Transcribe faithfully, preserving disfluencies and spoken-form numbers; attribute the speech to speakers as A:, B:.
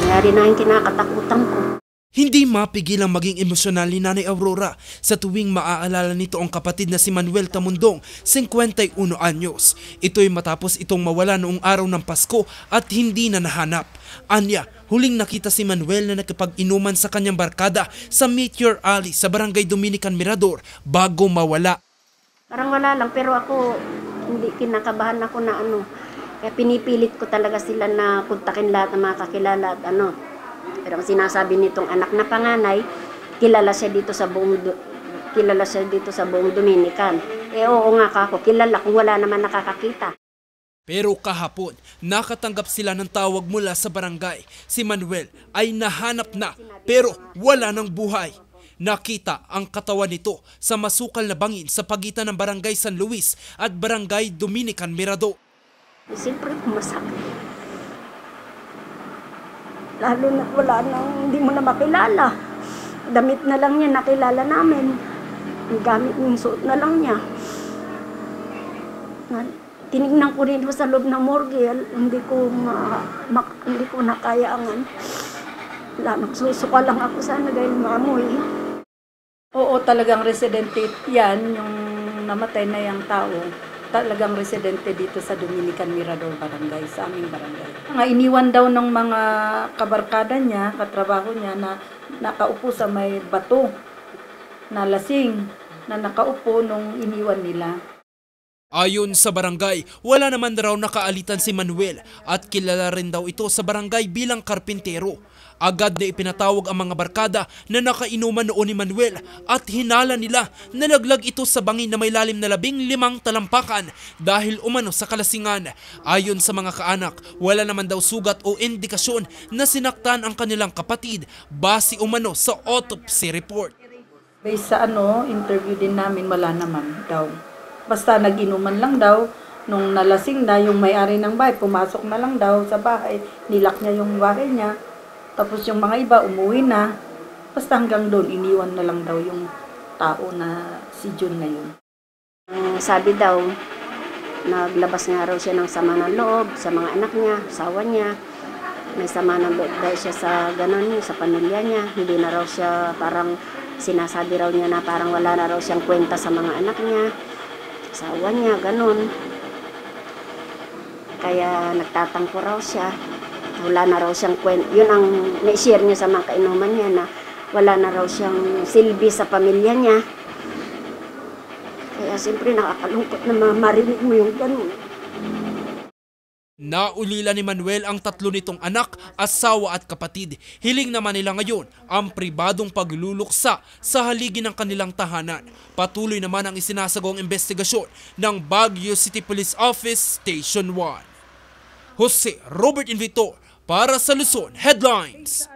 A: Kaya rin ang kinakatakutan ko.
B: Hindi mapigil ang maging emosyonal ni Nanay Aurora sa tuwing maaalala nito ang kapatid na si Manuel Tamundong, fifty-one anyos. Ito'y matapos itong mawala noong araw ng Pasko at hindi na nahanap. Anya, huling nakita si Manuel na nakipag-inuman sa kanyang barkada sa Meteor Alley sa Barangay Dominican Mirador bago mawala.
A: Parang wala lang, pero ako hindi kinakabahan ako na ano. Kaya pinipilit ko talaga sila na kontakin lahat ng mga kakilala at ano. Pero ang sinasabi nitong anak na panganay, kilala siya dito sa buong kilala siya dito sa buong Dominican. Eh oo nga kako, kilala kung wala naman nakakakita.
B: Pero kahapon, nakatanggap sila ng tawag mula sa barangay. Si Manuel ay nahanap na pero wala ng buhay. Nakita ang katawan nito sa masukal na bangin sa pagitan ng Barangay San Luis at Barangay Dominican Mirador.
A: Siyempre masakit. Lalo na wala nang hindi mo na makilala. Damit na lang niya nakilala namin. Ang gamit ng suot na lang niya. Tinignan ko rin sa loob ng morgue. Hindi ko, ma, ma, hindi ko nakayaangan. Nagsusuka lang ako sana dahil maamoy.
C: Oo, talagang residente yan, yung namatay na yung tao. Talagang residente dito sa Dominican Mirador Barangay, sa aming barangay. Nga iniwan daw ng mga kabarkada niya, katrabaho niya, na nakaupo sa may bato, na lasing, na nakaupo nung iniwan nila.
B: Ayon sa barangay, wala naman raw nakaalitan si Manuel at kilala rin daw ito sa barangay bilang karpintero. Agad na ipinatawag ang mga barkada na nakainuman noon ni Manuel at hinala nila na nalaglag ito sa bangin na may lalim na labing limang talampakan dahil umano sa kalasingan. Ayon sa mga kaanak, wala naman daw sugat o indikasyon na sinaktan ang kanilang kapatid base umano sa autopsy report.
C: Based sa ano, interview din namin, wala naman daw. Basta nag-inuman lang daw, nung nalasing na yung may-ari ng bahay, pumasok na lang daw sa bahay, nilak niya yung bahay niya. Tapos yung mga iba umuwi na, basta hanggang doon iniwan na lang daw yung tao na si June na yun.
A: Uh, sabi daw, naglabas nga raw siya ng sama ng loob sa mga anak niya, asawa niya. May sama ng loob daw siya sa ganon, sa pamilya niya. Hindi na raw siya, parang sinasabi raw niya na parang wala na raw siyang kwenta sa mga anak niya, asawa niya, ganon. Kaya nagtatangko raw siya. Wala na raw siyang kwento. Yun ang na-share niya sa mga kainuman niya na wala na raw siyang silbi sa pamilya niya. Kaya siyempre nakakalungkot na marinig mo yung ganun.
B: Naulila ni Manuel ang tatlo nitong anak, asawa at kapatid. Hiling naman nila ngayon ang pribadong pagluluksa sa haligi ng kanilang tahanan. Patuloy naman ang isinasagawang investigasyon ng Baguio City Police Office Station one. Jose Robert Invitor para sa Luzon Headlines.